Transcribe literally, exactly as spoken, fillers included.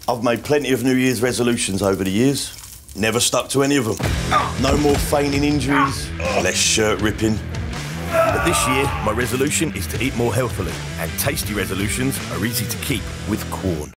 I've made plenty of New Year's resolutions over the years. Never stuck to any of them. No more feigning injuries, less shirt ripping. But this year, my resolution is to eat more healthily, and tasty resolutions are easy to keep with Quorn.